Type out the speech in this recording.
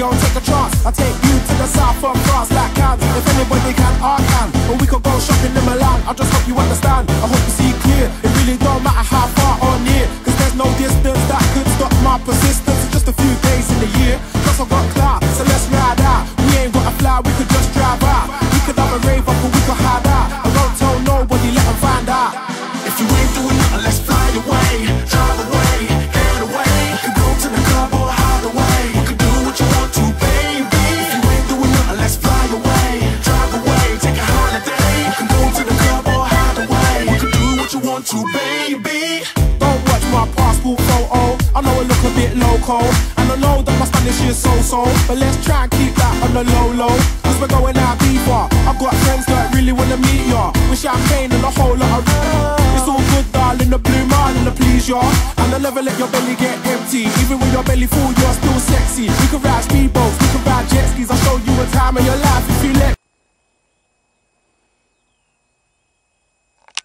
don't take a chance. I take you to the south of France like Cannes. If anybody can, I can. Or we could go shopping in Milan. I just hope you understand. I hope you see clear. It really don't matter how far or near, cause there's no distance that could stop my persistence. It's just a few days in the year. Plus I've got clout, so let's ride out. We ain't gotta fly, we could just drive out. We could have a rave up or we could hide out. I won't tell nobody, let them find out. If you ain't doing nothing, let's fly away. Drive away, get away. We could go to the club or hide away. You could do what you want to, baby. If you ain't doing nothing, let's fly away. Drive away, take a holiday. You can go to the club or hide away. You could do what you want to, baby. Don't watch my passport photo, I know I look a bit loco, and I know that my Spanish is so-so, but let's try and keep that on the low-low, cause we're going out deeper. I've got friends that really wanna meet ya, with champagne and a whole lot of it's all good, darling, the blue marlin, the please ya. And I'll never let your belly get empty, even when your belly full, you're still sexy. We can ride speedboats, we can ride jet skis, I'll show you a time of your life if you let